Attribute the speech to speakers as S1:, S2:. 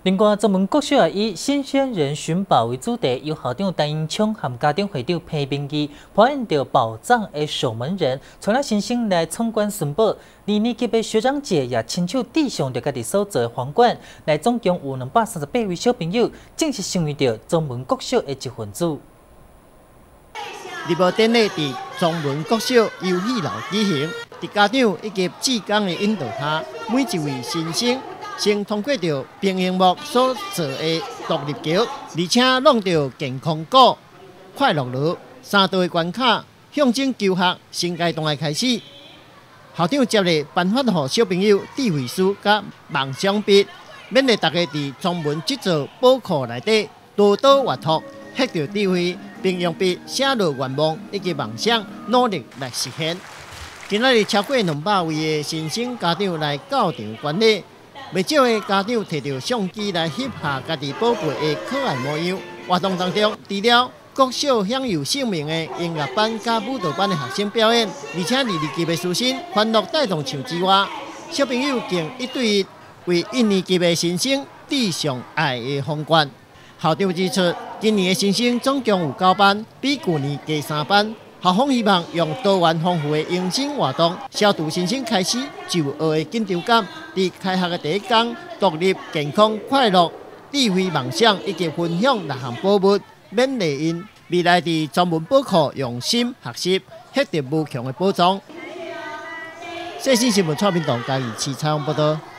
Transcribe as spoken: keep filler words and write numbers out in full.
S1: 另外，专门国小也以新鲜人寻宝为主题，由校长陈英昌和家长会长裴明义表演着宝藏的守门人，带了新生来参观寻宝。二年级的学长姐也亲手戴上着家己所做的皇冠，来总共有两百三十八位小朋友正式成为着专门国小的一份子。
S2: 入学典礼伫中文国小游戏楼举行，伫家长以及志工的引导下，每一位新生先通过着平衡木所做的独立桥，而且弄着健康鼓、快乐炉三道的关卡，向前求学新阶段的开始。校长接力颁发予小朋友智慧书甲梦想笔，勉励大家伫中文这座宝库内底多多阅读，获得智慧，并用笔写落愿望以及梦想，努力来实现。今仔日超过两百位的新生家长来到场观礼，不少的家长摕着相机来翕下家己宝贝的可爱模样。活动当中，除了国小享有姓名的音乐班甲舞蹈班的学生表演，而且二年级的师生欢乐带动唱之外，小朋友更一对一为一年级的新生递上爱的皇冠。校长指出，今年的新生总共有九班，比去年加三班。校方希望用多元丰富的迎新活动，消除新生开始就学的紧张感。伫开学的第一天，独立、健康、快乐、智慧、梦想以及分享六项宝物，勉励因未来伫专门宝库用心学习，获得无穷的宝藏。细心新闻蔡明堂嘉义市采访报道。